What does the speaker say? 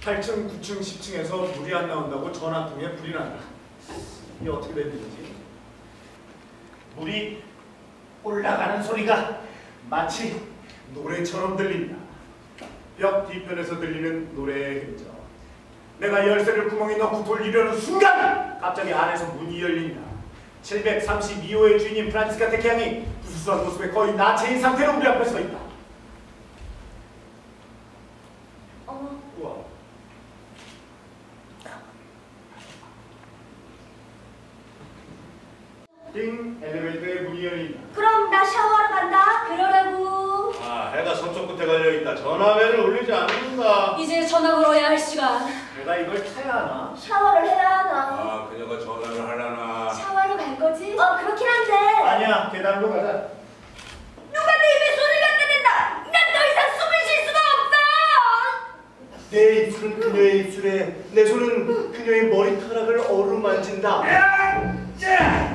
8층, 9층, 10층에서 물이 안 나온다고 전화 통에 불이 난다. 이게 어떻게 된 일이지? 물이 올라가는 소리가 마치 노래처럼 들린다. 벽 뒤편에서 들리는 노래의 흔적. 내가 열쇠를 구멍에 넣고 돌리려는 순간 갑자기 안에서 문이 열린다. 732호의 주인인 프란치스카 테케양이 부수수한 모습에 거의 나체인 상태로 우리 앞에 서 있다. 우와. 띵! 엘리베이터의 문이 열린다. 그럼 나 샤워하러 간다. 그러라고. 아, 해가 서쪽 끝에 갈려있다. 전화벨을 울리지 않는다. 이제 전화 걸어야 할 시간. 내가 이걸 타야 하나? 샤워를 해야 하나. 아, 그녀가 전화를 하려나. 샤워하러 갈 거지? 그렇긴 한데. 아니야, 계단으로 가자. 누가 내 입에 손을 갖다 댄다. 난 더 이상 숨을 쉴 수가 없어. 내 입술은 그녀의 입술에, 내 손은 그녀의 머리카락을 어루만진다.